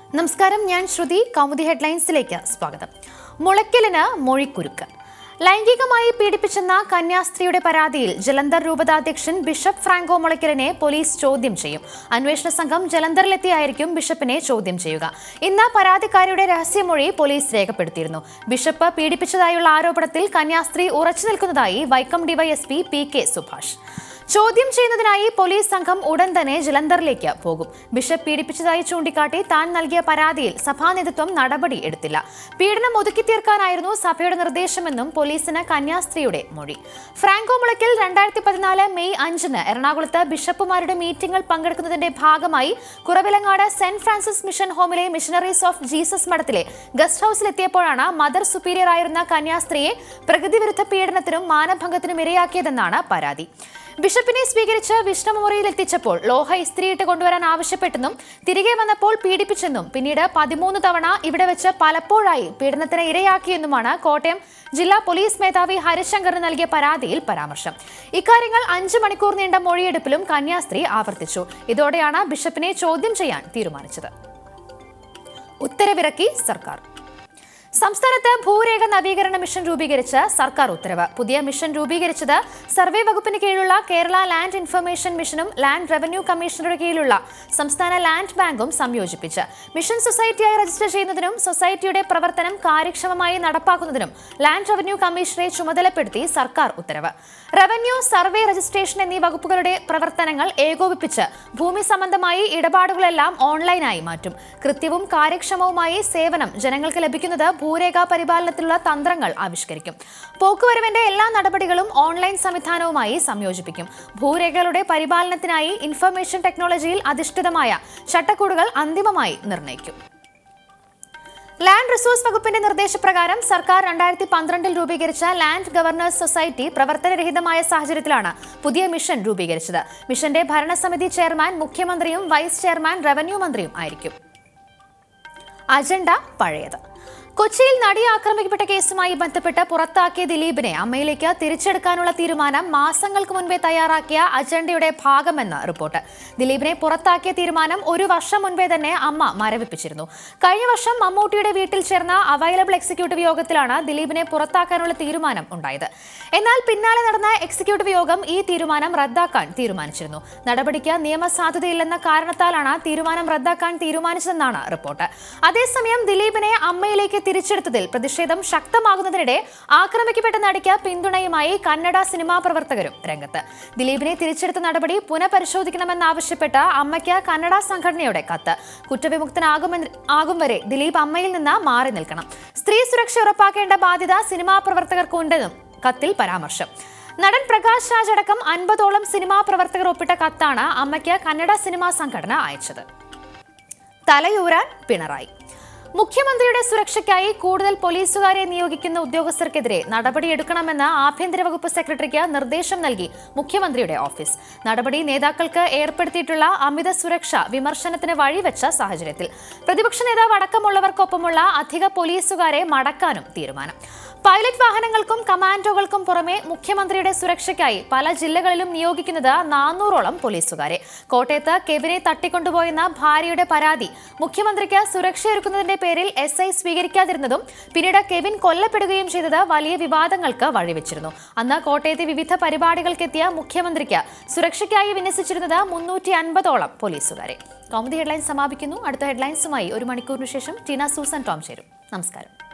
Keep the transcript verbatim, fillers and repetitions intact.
നമസ്കാരം, ഞാൻ ശ്രുതി. കൗമുദി ഹെഡ്ലൈൻസിലേക്ക് സ്വാഗതം. മുളയ്ക്കലിന് മൊഴിക്കുരുക്ക്. ലൈംഗികമായി പീഡിപ്പിച്ചെന്ന കന്യാസ്ത്രീയുടെ പരാതിയിൽ ജലന്ധർ രൂപതാധ്യക്ഷൻ ബിഷപ്പ് ഫ്രാങ്കോ മുളയ്ക്കലിനെ പോലീസ് ചോദ്യം ചെയ്യും. അന്വേഷണ സംഘം ജലന്ധറിലെത്തിയായിരിക്കും ബിഷപ്പിനെ ചോദ്യം ചെയ്യുക. ഇന്ന് പരാതിക്കാരിയുടെ രഹസ്യമൊഴി പോലീസ് രേഖപ്പെടുത്തിയിരുന്നു. ബിഷപ്പ് പീഡിപ്പിച്ചതായുള്ള ആരോപണത്തിൽ കന്യാസ്ത്രീ ഉറച്ചു നിൽക്കുന്നതായി Vaikom DYSP P K Subhash. ചോദ്യം ചെയ്യുന്നതിനായി പോലീസ് സംഘം ഉടൻ തന്നെ ജലന്ധറിലേക്ക് പോകും. ബിഷപ്പ് പീഡിപ്പിച്ചതായി ചൂണ്ടിക്കാട്ടി താൻ നൽകിയ പരാതിയിൽ സഭാ നേതൃത്വം നടപടി എടുത്തില്ല. പീഡനം ഒതുക്കി തീർക്കാനായിരുന്നു സഭയുടെ നിർദ്ദേശമെന്നും പോലീസിന് കന്യാസ്ത്രീയുടെ മൊഴി. ഫ്രാങ്കോ മുളയ്ക്കൽ രണ്ടായിരത്തി പതിനാല് മെയ് അഞ്ചിന് എറണാകുളത്ത് ബിഷപ്പുമാരുടെ മീറ്റിംഗിൽ പങ്കെടുക്കുന്നതിന്റെ ഭാഗമായി കുറവിലങ്ങാട് സെന്റ് ഫ്രാൻസിസ് മിഷൻ ഹോമിലെ മിഷണറീസ് ഓഫ് ജീസസ് മഠത്തിലെ ഗസ്റ്റ് ഹൌസിലെത്തിയപ്പോഴാണ് മദർ സുപ്പീരിയർ ആയിരുന്ന കന്യാസ്ത്രീയെ പ്രകൃതിവിരുദ്ധ പീഡനത്തിനും മാനഭംഗത്തിനും ഇരയാക്കിയതെന്നാണ് പരാതി. ബിഷപ്പിനെ സ്വീകരിച്ച് വിഷ്ണുമുറിയിൽ എത്തിച്ചപ്പോൾ ലോഹ ഇസ്ത്രീയിട്ട് കൊണ്ടുവരാൻ ആവശ്യപ്പെട്ടെന്നും തിരികെ വന്നപ്പോൾ പീഡിപ്പിച്ചെന്നും പിന്നീട് പതിമൂന്ന് തവണ ഇവിടെ വെച്ച് പലപ്പോഴായി പീഡനത്തിന് ഇരയാക്കിയെന്നുമാണ് കോട്ടയം ജില്ലാ പോലീസ് മേധാവി ഹരിശങ്കറിന് നൽകിയ പരാതിയിൽ പരാമർശം. ഇക്കാര്യങ്ങൾ അഞ്ചു മണിക്കൂർ നീണ്ട മൊഴിയെടുപ്പിലും കന്യാസ്ത്രീ ആവർത്തിച്ചു. ഇതോടെയാണ് ബിഷപ്പിനെ ചോദ്യം ചെയ്യാൻ തീരുമാനിച്ചത്. ഉത്തരവിറക്കി സർക്കാർ. സംസ്ഥാനത്ത് ഭൂരേഖ നവീകരണ മിഷൻ രൂപീകരിച്ച് സർക്കാർ ഉത്തരവ്. പുതിയ മിഷൻ രൂപീകരിച്ചത് സർവേ വകുപ്പിന് കീഴിലുള്ള കേരള ലാൻഡ് ഇൻഫർമേഷൻ മിഷനും ലാൻഡ് റവന്യൂ കമ്മീഷണറുടെ കീഴിലുള്ള സംസ്ഥാന ലാൻഡ് ബാങ്കും സംയോജിപ്പിച്ച് മിഷൻ സൊസൈറ്റിയായി രജിസ്റ്റർ ചെയ്യുന്നതിനും സൊസൈറ്റിയുടെ പ്രവർത്തനം കാര്യക്ഷമമായി നടപ്പാക്കുന്നതിനും ലാൻഡ് റവന്യൂ കമ്മീഷണറെ ചുമതലപ്പെടുത്തി സർക്കാർ ഉത്തരവ്. റവന്യൂ, സർവേ, രജിസ്ട്രേഷൻ എന്നീ വകുപ്പുകളുടെ പ്രവർത്തനങ്ങൾ ഏകോപിപ്പിച്ച് ഭൂമി സംബന്ധമായി ഇടപാടുകളെല്ലാം ഓൺലൈനായി മാറ്റും. കൃത്യവും കാര്യക്ഷമവുമായി സേവനം ജനങ്ങൾക്ക് ലഭിക്കുന്നത് ഭൂരേഖാ പരിപാലനത്തിലുള്ള തന്ത്രങ്ങൾ ആവിഷ്കരിക്കും. പോക്കുവരവിന്റെ എല്ലാ നടപടികളും ഓൺലൈൻ സംവിധാനവുമായി സംയോജിപ്പിക്കും. ഭൂരേഖകളുടെ പരിപാലനത്തിനായി ഇൻഫർമേഷൻ ടെക്നോളജിയിൽ അധിഷ്ഠിതമായ ചട്ടക്കൂടുകൾ അന്തിമമായി നിർണ്ണയിക്കും. ലാൻഡ് റിസോഴ്സ് വകുപ്പിന്റെ നിർദ്ദേശപ്രകാരം സർക്കാർ രണ്ടായിരത്തി പന്ത്രണ്ടിൽ രൂപീകരിച്ച ലാൻഡ് ഗവർണേഴ്സ് സൊസൈറ്റി പ്രവർത്തനരഹിതമായ സാഹചര്യത്തിലാണ് പുതിയ മിഷൻ രൂപീകരിച്ചത്. മിഷന്റെ ഭരണസമിതി ചെയർമാൻ മുഖ്യമന്ത്രിയും വൈസ് ചെയർമാൻ റവന്യൂ മന്ത്രിയും ആയിരിക്കും. അജണ്ട പഴയത്. കൊച്ചിയിൽ നടി ആക്രമിക്കപ്പെട്ട കേസുമായി ബന്ധപ്പെട്ട് പുറത്താക്കിയ ദിലീപിനെ അമ്മയിലേക്ക് തിരിച്ചെടുക്കാനുള്ള തീരുമാനം മാസങ്ങൾക്ക് മുൻപേ തയ്യാറാക്കിയ അജണ്ടയുടെ ഭാഗമെന്ന് റിപ്പോർട്ട്. ദിലീപിനെ പുറത്താക്കിയ തീരുമാനം ഒരു വർഷം മുൻപേ തന്നെ അമ്മ മരവിപ്പിച്ചിരുന്നു. കഴിഞ്ഞ വർഷം മമ്മൂട്ടിയുടെ വീട്ടിൽ ചേർന്ന അവൈലബിൾ എക്സിക്യൂട്ടീവ് യോഗത്തിലാണ് ദിലീപിനെ പുറത്താക്കാനുള്ള തീരുമാനം ഉണ്ടായത്. എന്നാൽ പിന്നാലെ നടന്ന എക്സിക്യൂട്ടീവ് യോഗം ഈ തീരുമാനം റദ്ദാക്കാൻ തീരുമാനിച്ചിരുന്നു. നടപടിക്ക് നിയമസാധുതയില്ലെന്ന കാരണത്താലാണ് തീരുമാനം റദ്ദാക്കാൻ തീരുമാനിച്ചതെന്നാണ് റിപ്പോർട്ട്. അതേസമയം ദിലീപിനെ അമ്മയിലേക്ക് തിരിച്ചെടുത്തതിൽ പ്രതിഷേധം ശക്തമാകുന്നതിനിടെ ആക്രമിക്കപ്പെട്ട നടിക്ക് പിന്തുണയുമായി കന്നഡ സിനിമാ പ്രവർത്തകരും രംഗത്ത്. ദിലീപിനെ തിരിച്ചെടുത്ത നടപടി പുനഃപരിശോധിക്കണമെന്നാവശ്യപ്പെട്ട് അമ്മയ്ക്ക് കന്നഡ സംഘടനയുടെ കത്ത്. കുറ്റവിമുക്തനാകുമെന്ന് ആകും വരെ ദിലീപ് അമ്മയിൽ നിന്ന് മാറി നിൽക്കണം. സ്ത്രീ സുരക്ഷ ഉറപ്പാക്കേണ്ട ബാധ്യത സിനിമാ പ്രവർത്തകർക്കുണ്ടെന്നും കത്തിൽ പരാമർശം. നടൻ പ്രകാശ് രാജ് അടക്കം അൻപതോളം സിനിമാ പ്രവർത്തകർ ഒപ്പിട്ട കത്താണ് അമ്മയ്ക്ക് കന്നഡ സിനിമാ സംഘടന അയച്ചത്. തലയൂരാൻ പിണറായി. മുഖ്യമന്ത്രിയുടെ സുരക്ഷയ്ക്കായി കൂടുതൽ പോലീസുകാരെ നിയോഗിക്കുന്ന ഉദ്യോഗസ്ഥർക്കെതിരെ നടപടിയെടുക്കണമെന്ന് ആഭ്യന്തര വകുപ്പ് സെക്രട്ടറിക്ക് നിർദ്ദേശം നൽകി മുഖ്യമന്ത്രിയുടെ ഓഫീസ്. നടപടി നേതാക്കൾക്ക് ഏർപ്പെടുത്തിയിട്ടുള്ള അമിത സുരക്ഷ വിമർശനത്തിന് വഴിവെച്ച സാഹചര്യത്തിൽ പ്രതിപക്ഷ നേതാവ് അടക്കമുള്ളവർക്കൊപ്പമുള്ള അധിക പോലീസുകാരെ മടക്കാനും തീരുമാനം. പൈലറ്റ് വാഹനങ്ങൾക്കും കമാൻഡോകൾക്കും പുറമെ മുഖ്യമന്ത്രിയുടെ സുരക്ഷയ്ക്കായി പല ജില്ലകളിലും നിയോഗിക്കുന്നത് നാനൂറോളം പോലീസുകാരെ. കോട്ടയത്ത് കെവിനെ തട്ടിക്കൊണ്ടുപോയെന്ന ഭാര്യയുടെ പരാതി മുഖ്യമന്ത്രിക്ക് സുരക്ഷയൊരുക്കുന്നതിന്റെ പേരിൽ എസ് ഐ സ്വീകരിക്കാതിരുന്നതും പിന്നീട് കെവിൻ കൊല്ലപ്പെടുകയും ചെയ്തത് വലിയ വിവാദങ്ങൾക്ക് വഴിവെച്ചിരുന്നു. അന്ന് കോട്ടയത്തെ വിവിധ പരിപാടികൾക്കെത്തിയ മുഖ്യമന്ത്രിക്ക് സുരക്ഷയ്ക്കായി വിന്യസിച്ചിരുന്നത് മുന്നൂറ്റി അൻപതോളം പോലീസുകാരെ. കൗമുദി ഹെഡ്ലൈൻസ് സമാപിക്കുന്നു. അടുത്ത ഹെഡ്ലൈൻസുമായി ഒരു മണിക്കൂറിനു ശേഷം ടീന സൂസൻ ടോം ചേരും. നമസ്കാരം.